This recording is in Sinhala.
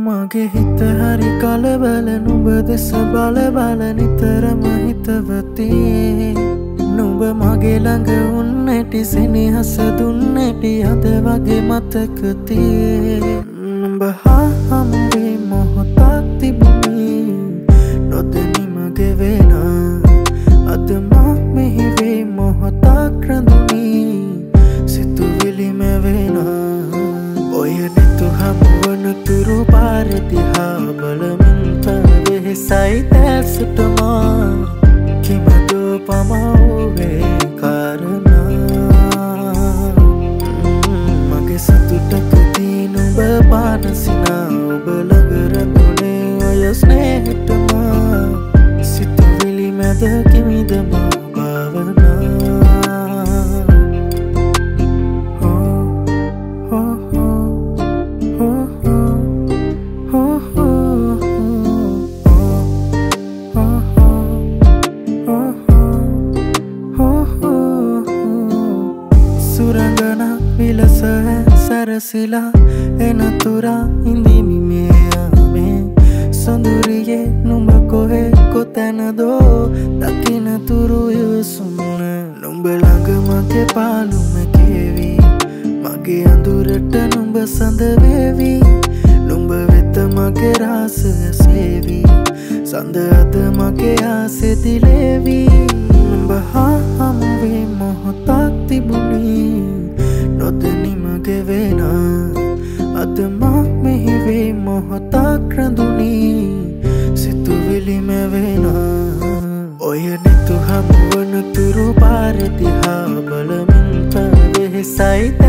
මගේ හිත හරි කලබල නුඹ දෙස බල බල නිතරම හිතවති නුඹ මගේ ළඟ උන්නැටි සෙනෙහස දුන්නැටි අද වගේ මතක තියේ නුඹ හා හමුවේ මොහොතක් තිබුණි නොදැනීම ගෙවෙන අද මා මෙහි වේ මොහොතක් රැඳුනි සිතුවිලි මැවෙන ඔය නෙතු හමුවන තුරු පාර දිහා බලමින් වෙහෙසයි දැසටම කිමදෝ පමවුවේ කාරණා මගේ සතුටකදී නුඹ පානසිනා ඔබ ළඟ රැඳුනේ ඔය ස්නේහටම සිතුවිලි මැද කිමිදම භාවනා සුරංගනා විලස සැරසිලා එනතුරා ඉඳිමි මේ යාමේ සොඳුරියේ නුඹ කොහේ කොතැනදෝ දකින්නතුරු යසුන නුඹ ළඟ මගේ පාළුම කෙවි මගේ අඳුරට නුඹ සඳ වේවි නුඹ වෙත මගේ රාසය සේවි සඳ අද මගේ ආසෙ දිලේවි නුඹ හා හමුවේ මොහොතක් තිබුණි නොදැනීම ගෙවෙන අද මා මෙහි වේ මොහොතක් රැඳුනි සිතුවිලි මැවෙන ඔය නෙතු හමුවන තුරු පාර දිහා බලමින් වෙහෙසයි